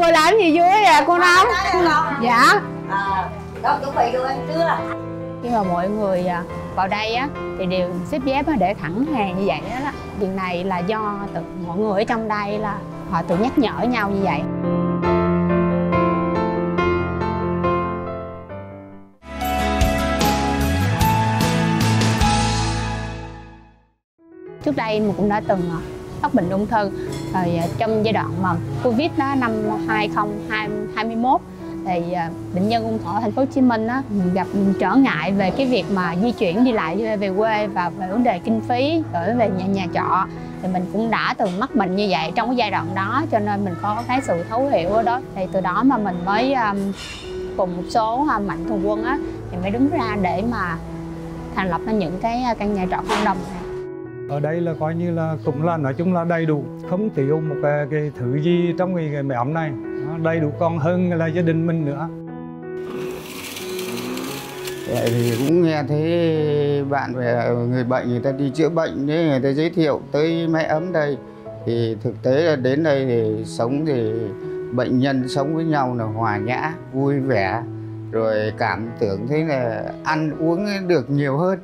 người làm gì vui à cô Năm? Dạ. Đó, chuẩn bị đồ ăn trưa. Khi mà mọi người vào đây á thì đều xếp dép để thẳng hàng như vậy đó. Chuyện này là do mọi người ở trong đây là họ tự nhắc nhở nhau như vậy. Trước đây mình cũng đã từng mắc bệnh ung thư. Rồi trong giai đoạn mà Covid đó, năm 2021 thì bệnh nhân ung thư ở thành phố Hồ Chí Minh á, gặp trở ngại về cái việc mà di chuyển đi lại về quê và về vấn đề kinh phí rồi về nhà trọ. Thì mình cũng đã từng mắc bệnh như vậy trong cái giai đoạn đó, cho nên mình có cái sự thấu hiểu ở đó. Thì từ đó mà mình mới cùng một số mạnh thường quân á thì mới đứng ra để mà thành lập ra những cái căn nhà trọ cộng đồng này. Ở đây là coi như là cũng là nói chung là đầy đủ, không thiếu một cái thứ gì trong cái mái ấm này. Nó đầy đủ còn hơn là gia đình mình nữa. Vậy thì cũng nghe thấy bạn về người bệnh người ta đi chữa bệnh đấy, người ta giới thiệu tới mái ấm đây. Thì thực tế là đến đây thì sống thì bệnh nhân sống với nhau là hòa nhã, vui vẻ, rồi cảm tưởng thấy là ăn uống được nhiều hơn.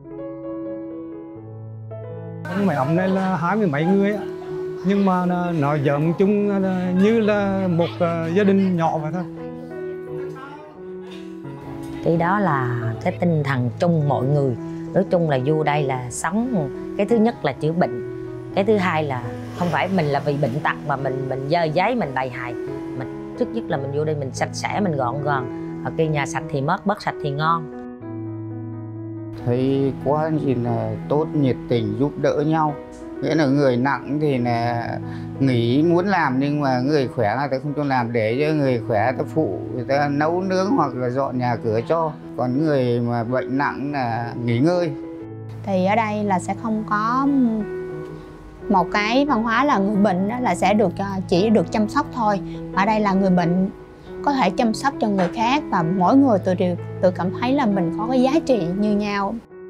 Mái ấm này là 20 mấy người á, nhưng mà nó giống chung như là một gia đình nhỏ vậy thôi. Thì đó là cái tinh thần chung mọi người. Nói chung là vô đây là sống, cái thứ nhất là chữa bệnh, cái thứ hai là không phải mình là vì bệnh tật mà mình dơ giấy mình bày hài. Mình trước nhất là mình vô đây mình sạch sẽ, mình gọn gàng. Ở kia nhà sạch thì mất, bất sạch thì ngon. Thấy quá gì là tốt, nhiệt tình giúp đỡ nhau. Nghĩa là người nặng thì là nghỉ muốn làm, nhưng mà người khỏe người ta không cho làm, để cho người khỏe ta phụ, người ta nấu nướng hoặc là dọn nhà cửa cho. Còn người mà bệnh nặng là nghỉ ngơi. Thì ở đây là sẽ không có một cái văn hóa là người bệnh đó là sẽ chỉ được chăm sóc thôi. Ở đây là người bệnh có thể chăm sóc cho người khác và mỗi người tự cảm thấy là mình có cái giá trị như nhau.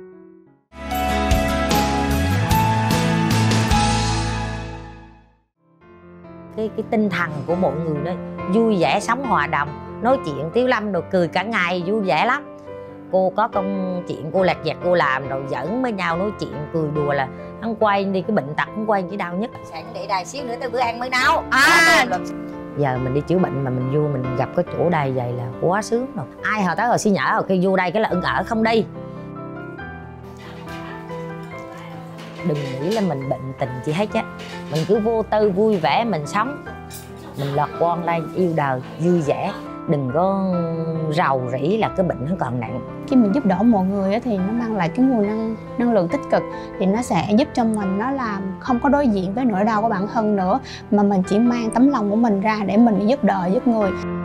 Cái tinh thần của mọi người đó vui vẻ, sống hòa đồng, nói chuyện tiếu lâm rồi cười cả ngày, vui vẻ lắm. Cô có công chuyện cô lặt vặt cô làm rồi dẫn với nhau nói chuyện cười đùa là hắn quay đi, cái bệnh tật hắn quay chỉ đau nhất. Sẵn để đài xíu nữa tới bữa ăn mới nấu. Giờ mình đi chữa bệnh mà mình vô mình gặp cái chỗ đây vậy là quá sướng rồi. Ai hồi tới rồi xin nhở rồi khi vô đây cái là ưng ở không đi. Đừng nghĩ là mình bệnh tình gì hết á. Mình cứ vô tư vui vẻ mình sống. Mình lọt quan lên yêu đời vui vẻ. Đừng có rầu rĩ là cái bệnh nó còn nặng. Khi mình giúp đỡ mọi người thì nó mang lại cái nguồn năng lượng tích cực. Thì nó sẽ giúp cho mình nó là không có đối diện với nỗi đau của bản thân nữa, mà mình chỉ mang tấm lòng của mình ra để mình giúp đời giúp người.